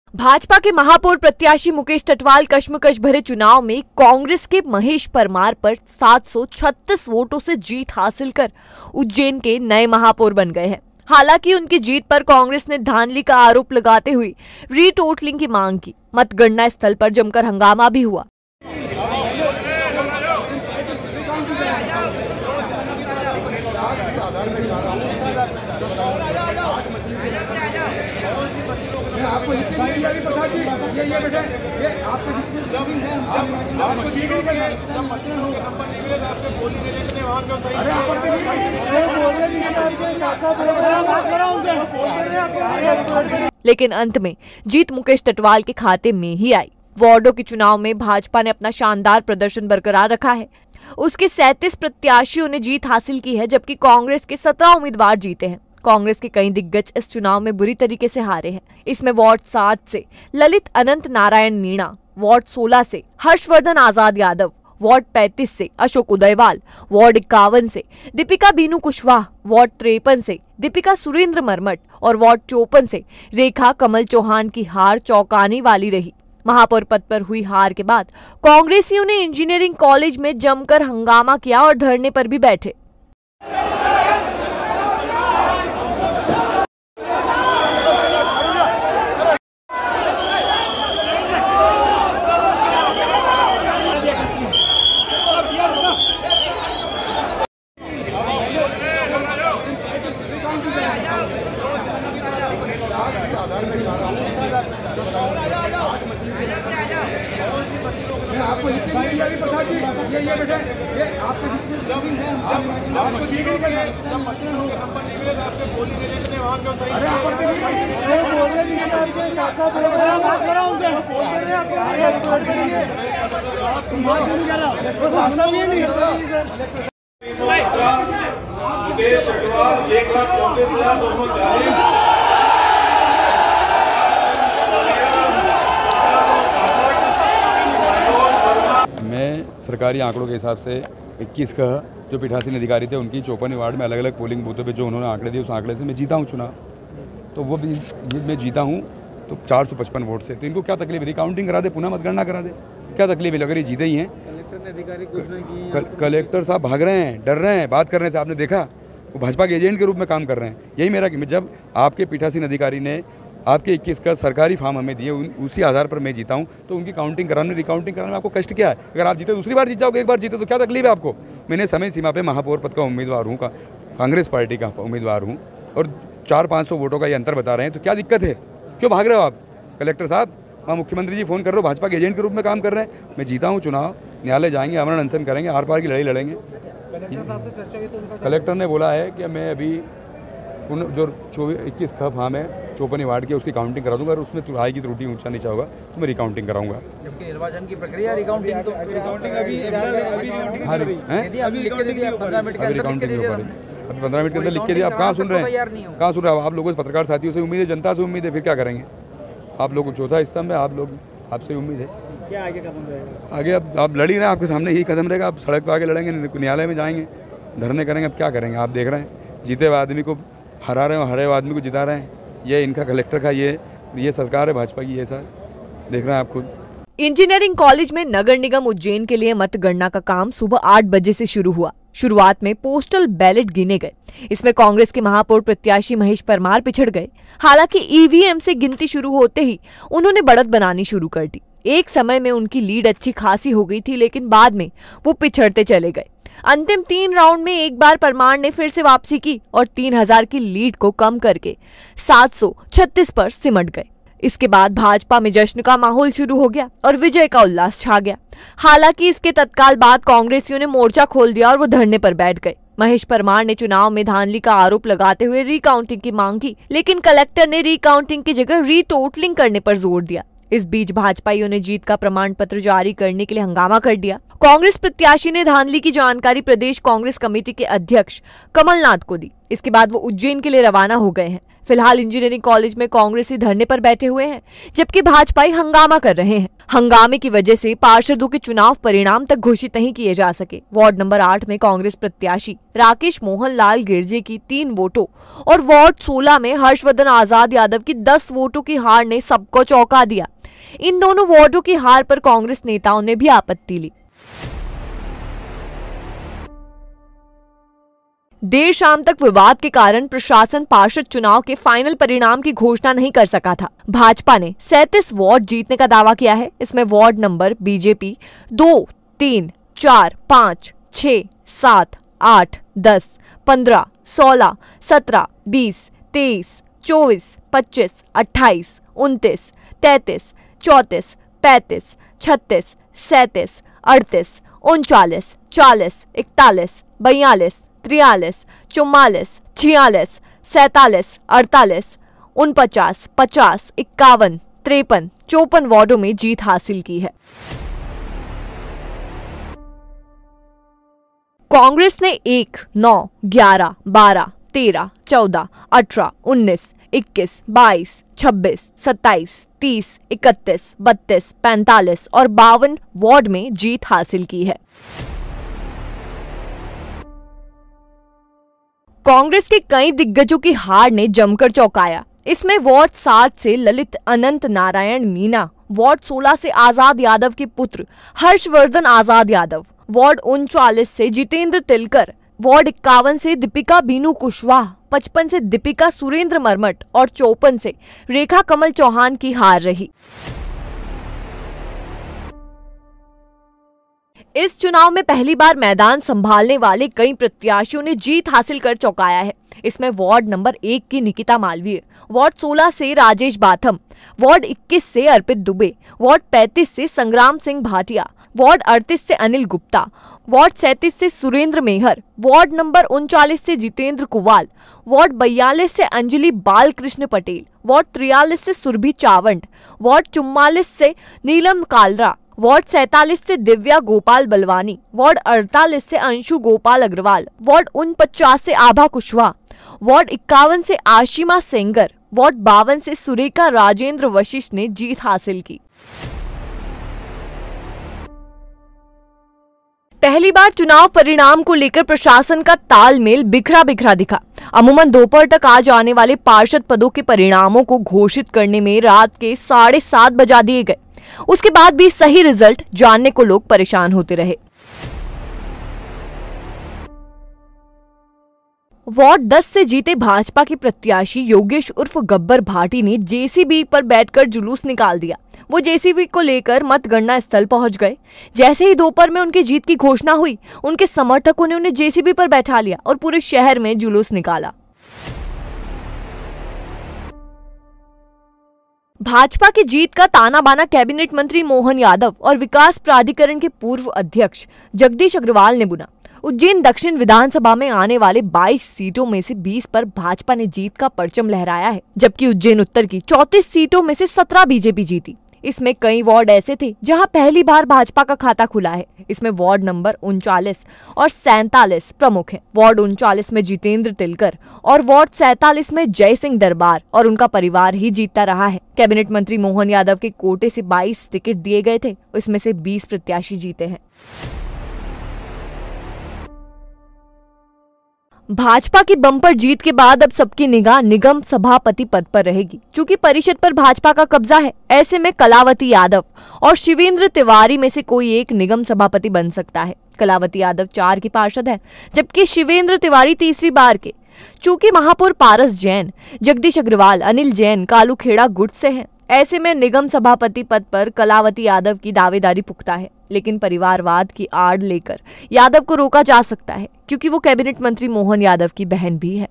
भाजपा के महापौर प्रत्याशी मुकेश टटवाल कश्मकश भरे चुनाव में कांग्रेस के महेश परमार पर 736 वोटों से जीत हासिल कर उज्जैन के नए महापौर बन गए हैं। हालांकि उनकी जीत पर कांग्रेस ने धांधली का आरोप लगाते हुए रीटोटलिंग की मांग की। मतगणना स्थल पर जमकर हंगामा भी हुआ। आपको ये बेटा ये आपको जितनी जमीन है आपको दी गई है जब मसलन होगा हम पर निकले तो आपके बोली दे लेते वहां जो सही अरे आप बोल रहे हैं लेकिन अंत में जीत मुकेश टटवाल के खाते में ही आई। वार्डों के चुनाव में भाजपा ने अपना शानदार प्रदर्शन बरकरार रखा है। उसके 37 प्रत्याशियों ने जीत हासिल की है, जबकि कांग्रेस के 17 उम्मीदवार जीते हैं। कांग्रेस के कई दिग्गज इस चुनाव में बुरी तरीके से हारे हैं। इसमें वार्ड 7 से ललित अनंत नारायण मीणा, वार्ड 16 से हर्षवर्धन आजाद यादव, वार्ड 35 से अशोक उदयवाल, वार्ड 51 से दीपिका बीनू कुशवाहा, वार्ड 53 से दीपिका सुरेंद्र मरमट और वार्ड 54 से रेखा कमल चौहान की हार चौंकाने वाली रही। महापौर पद पर हुई हार के बाद कांग्रेसियों ने इंजीनियरिंग कॉलेज में जमकर हंगामा किया और धरने पर भी बैठे। आपको ये बेटा ये आपको जितनी जमीन है आपको दी गई है जब मसलन होगा हम पर निकले तो आपके बोली दे लेते वहां जो सही अरे आप बोल रहे हैं मुकेश टटवाल 1,34,240 सरकारी आंकड़ों के हिसाब से 21 का जो पीठासीन अधिकारी थे उनकी 54 वार्ड में अलग अलग पोलिंग बूथों पे जो उन्होंने आंकड़े दिए उस आंकड़े से मैं जीता हूँ चुनाव। तो वो भी मैं जीता हूँ तो 455 वोट से। तो इनको क्या तकलीफ है? रिकाउंटिंग करा दे, पुनः मतगणना करा दे, क्या तकलीफ है? अगर ये जीते ही हैं। कलेक्टर ने अधिकारी कुछ नहीं किया। कलेक्टर साहब भाग रहे हैं, डर रहे हैं बात करने से। आपने देखा वो भाजपा के एजेंट के रूप में काम कर रहे हैं। यही मेरा कि जब आपके पीठासीन अधिकारी ने आपके 21 का सरकारी फॉर्म हमें दिए, उसी आधार पर मैं जीता हूँ, तो उनकी काउंटिंग कराने रिकाउंटिंग कराने में आपको कष्ट क्या है? अगर आप जीते दूसरी बार जीत जाओगे, एक बार जीते तो क्या तकलीफ है आपको? मैंने समय सीमा पे महापौर पद का उम्मीदवार हूँ, कांग्रेस पार्टी का उम्मीदवार हूँ और 400-500 वोटों का ये अंतर बता रहे हैं, तो क्या दिक्कत है? क्यों भाग रहे हो आप? कलेक्टर साहब वहाँ मुख्यमंत्री जी फ़ोन कर रहे हो, भाजपा के एजेंट के रूप में काम कर रहे हैं। मैं जीता हूँ चुनाव, न्यायालय जाएंगे, आमरण अनशन करेंगे, आर पार की लड़ाई लड़ेंगे। कलेक्टर ने बोला है कि मैं अभी जो 21 का फॉर्म है 54 वार्ड के उसकी काउंटिंग करा दूंगा और उसमें आएगी त्रुटि ऊंचा नीचा होगा तो मैं रिकाउंटिंग कराऊंगा। जबकि निर्वाचन की प्रक्रिया रिकाउंटिंग अभी रिकाउंटिंग अभी 15 मिनट के अंदर लिख के दिया। आप कहाँ सुन रहे हैं? कहाँ सुन रहे हैं? आप लोगों से, पत्रकार साथियों से उम्मीद है, जनता से उम्मीद है, फिर क्या करेंगे? आप लोग चौथा स्तंभ है, आप लोग, आपसे उम्मीद है। क्या आगे कदम रहेगा? आगे अब आप लड़ ही रहे हैं, आपके सामने यही कदम रहेगा। आप सड़क पर आगे लड़ेंगे, न्यायालय में जाएंगे, धरने करेंगे। अब क्या करेंगे? आप देख रहे हैं जीते हुए आदमी को हरा रहे हैं, हरे हुए आदमी को जिता रहे हैं। ये इनका कलेक्टर का ये सरकार है भाजपा की, ये सर देख रहे हैं आप खुद। इंजीनियरिंग कॉलेज में नगर निगम उज्जैन के लिए मतगणना का काम सुबह 8 बजे से शुरू हुआ। शुरुआत में पोस्टल बैलेट गिने गए। इसमें कांग्रेस के महापौर प्रत्याशी महेश परमार पिछड़ गए। हालांकि ईवीएम से गिनती शुरू होते ही उन्होंने बढ़त बनानी शुरू कर दी। एक समय में उनकी लीड अच्छी खासी हो गई थी, लेकिन बाद में वो पिछड़ते चले गए। अंतिम 3 राउंड में एक बार परमार ने फिर से वापसी की और 3000 की लीड को कम करके 736 पर सिमट गए। इसके बाद भाजपा में जश्न का माहौल शुरू हो गया और विजय का उल्लास छा गया। हालांकि इसके तत्काल बाद कांग्रेसियों ने मोर्चा खोल दिया और वो धरने पर बैठ गए। महेश परमार ने चुनाव में धांधली का आरोप लगाते हुए रिकाउंटिंग की मांग की, लेकिन कलेक्टर ने रिकाउंटिंग की जगह रीटोटलिंग करने पर जोर दिया। इस बीच भाजपाइयों ने जीत का प्रमाण पत्र जारी करने के लिए हंगामा कर दिया। कांग्रेस प्रत्याशी ने धांधली की जानकारी प्रदेश कांग्रेस कमेटी के अध्यक्ष कमलनाथ को दी। इसके बाद वो उज्जैन के लिए रवाना हो गए हैं। फिलहाल इंजीनियरिंग कॉलेज में कांग्रेसी धरने पर बैठे हुए हैं, जबकि भाजपाई हंगामा कर रहे हैं। हंगामे की वजह से पार्षदों के चुनाव परिणाम तक घोषित नहीं किए जा सके। वार्ड नंबर 8 में कांग्रेस प्रत्याशी राकेश मोहन लाल गिरजे की 3 वोटों और वार्ड 16 में हर्षवर्धन आजाद यादव की 10 वोटों की हार ने सबको चौंका दिया। इन दोनों वार्डों की हार पर कांग्रेस नेताओं ने भी आपत्ति ली। देर शाम तक विवाद के कारण प्रशासन पार्षद चुनाव के फाइनल परिणाम की घोषणा नहीं कर सका था। भाजपा ने 37 वार्ड जीतने का दावा किया है। इसमें वार्ड नंबर बीजेपी 2, 3, 4, 5, 6, 7, 8, 10, 15, 16, 17, 20, 23, 24, 25, 28, 29, 33, 34, 35, 36, 37, 38, 39, 40, 41, 42, 43, 44, 46, 47, 48, 49, 50, 51, 53, 54 वार्डों में जीत हासिल की है। कांग्रेस ने 1, 9, 11, 12, 13, 14, 18, 19, 21, 22, 26, 27, 30, 31, 32, 45 और 52 वार्ड में जीत हासिल की है। कांग्रेस के कई दिग्गजों की हार ने जमकर चौंकाया। इसमें वार्ड 7 से ललित अनंत नारायण मीना, वार्ड 16 से आजाद यादव के पुत्र हर्षवर्धन आजाद यादव, वार्ड 39 से जितेंद्र तिलकर, वार्ड 51 से दीपिका बीनू कुशवाहा, 55 से दीपिका सुरेंद्र मरमट और 54 से रेखा कमल चौहान की हार रही। इस चुनाव में पहली बार मैदान संभालने वाले कई प्रत्याशियों ने जीत हासिल कर चौंकाया है। इसमें वार्ड नंबर 1 की निकिता मालवीय, वार्ड 16 से राजेश बाथम, वार्ड 21 से अर्पित दुबे, वार्ड 35 से संग्राम सिंह भाटिया, वार्ड 38 से अनिल गुप्ता, वार्ड 37 से सुरेंद्र मेहर, वार्ड नंबर 39 से जितेंद्र कुवाल, वार्ड 42 से अंजलि बालकृष्ण पटेल, वार्ड 43 से सुरभि चावंड, वार्ड 44 से नीलम कालरा, वार्ड 47 से दिव्या गोपाल बलवानी, वार्ड 48 से अंशु गोपाल अग्रवाल, वार्ड 49 से आभा कुशवाहा, वार्ड 51 से आशिमा सेंगर, वार्ड 52 से सुरेखा राजेंद्र वशिष्ठ ने जीत हासिल की। पहली बार चुनाव परिणाम को लेकर प्रशासन का तालमेल बिखरा बिखरा दिखा। अमूमन दोपहर तक आ जाने वाले पार्षद पदों के परिणामों को घोषित करने में रात के 7:30 बजा दिए गए। उसके बाद भी सही रिजल्ट जानने को लोग परेशान होते रहे। वार्ड 10 से जीते भाजपा के प्रत्याशी योगेश उर्फ गब्बर भाटी ने जेसीबी पर बैठकर जुलूस निकाल दिया। वो जेसीबी को लेकर मतगणना स्थल पहुंच गए। जैसे ही दोपहर में उनकी जीत की घोषणा हुई, उनके समर्थकों ने उन्हें जेसीबी पर बैठा लिया और पूरे शहर में जुलूस निकाला। भाजपा की जीत का ताना बाना कैबिनेट मंत्री मोहन यादव और विकास प्राधिकरण के पूर्व अध्यक्ष जगदीश अग्रवाल ने बुना। उज्जैन दक्षिण विधानसभा में आने वाले 22 सीटों में से 20 पर भाजपा ने जीत का परचम लहराया है, जबकि उज्जैन उत्तर की 34 सीटों में से 17 बीजेपी जीती। इसमें कई वार्ड ऐसे थे जहां पहली बार भाजपा का खाता खुला है। इसमें वार्ड नंबर 39 और 47 प्रमुख हैं। वार्ड 39 में जितेंद्र तिलकर और वार्ड 47 में जय सिंह दरबार और उनका परिवार ही जीतता रहा है। कैबिनेट मंत्री मोहन यादव के कोटे से 22 टिकट दिए गए थे, इसमें से 20 प्रत्याशी जीते हैं। भाजपा की बम्पर जीत के बाद अब सबकी निगाह निगम सभापति पद पर रहेगी। चूंकि परिषद पर भाजपा का कब्जा है, ऐसे में कलावती यादव और शिवेंद्र तिवारी में से कोई एक निगम सभापति बन सकता है। कलावती यादव 4 की पार्षद है, जबकि शिवेंद्र तिवारी तीसरी बार के। चूंकि महापौर पारस जैन, जगदीश अग्रवाल, अनिल जैन कालूखेड़ा गुट से हैं, ऐसे में निगम सभापति पद पर कलावती यादव की दावेदारी पुख्ता है। लेकिन परिवारवाद की आड़ लेकर यादव को रोका जा सकता है, क्योंकि वो कैबिनेट मंत्री मोहन यादव की बहन भी है।